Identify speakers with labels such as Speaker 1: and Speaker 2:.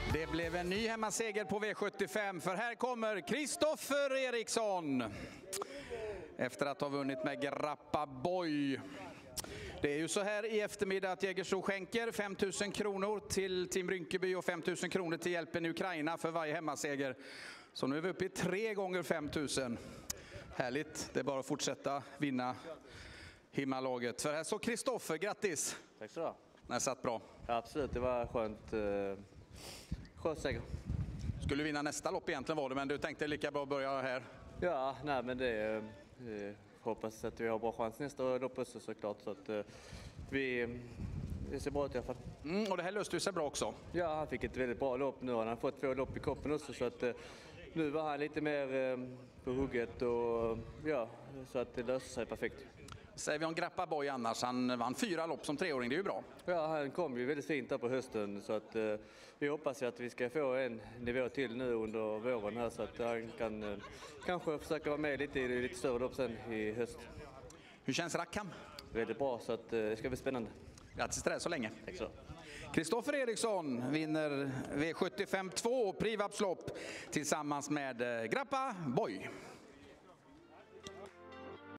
Speaker 1: Det blev en ny hemmaseger på V75, för här kommer Kristoffer Eriksson efter att ha vunnit med Grappa Boy. Det är ju så här i eftermiddag att Jägersro skänker 5 000 kronor till Team Rynkeby och 5 000 kronor till Hjälpen Ukraina för varje hemmaseger. Så nu är vi uppe i 3 gånger 5 000. Härligt, det är bara att fortsätta vinna himmalaget. För här så Kristoffer, grattis!
Speaker 2: Tack så.
Speaker 1: Det satt bra.
Speaker 2: Ja, absolut, det var skönt. Skönt seger.
Speaker 1: Skulle vinna nästa lopp egentligen var det, men du tänkte lika bra att börja här.
Speaker 2: Ja, nej men det hoppas att vi har bra chans nästa lopp också såklart. Så att det ser bra ut i alla fall.
Speaker 1: Och det här löste ju sig bra också.
Speaker 2: Ja, han fick ett väldigt bra lopp nu. Han har fått 2 lopp i koppen också, så att nu var han lite mer på hugget och ja, så att det löste sig perfekt.
Speaker 1: Säger vi om Grappa Boy annars, han vann 4 lopp som 3-åring, det är ju bra.
Speaker 2: Ja, han kom ju väldigt fint där på hösten, så att vi hoppas att vi ska få en nivå till nu under våren här, så att han kan kanske försöka vara med lite i lite större lopp sen i höst.
Speaker 1: Hur känns Rackham?
Speaker 2: Väldigt bra, så att det ska bli spännande.
Speaker 1: Grattis till det så länge.
Speaker 2: Tack så.
Speaker 1: Kristoffer Eriksson vinner V75 2 Privapslopp tillsammans med Grappa Boy.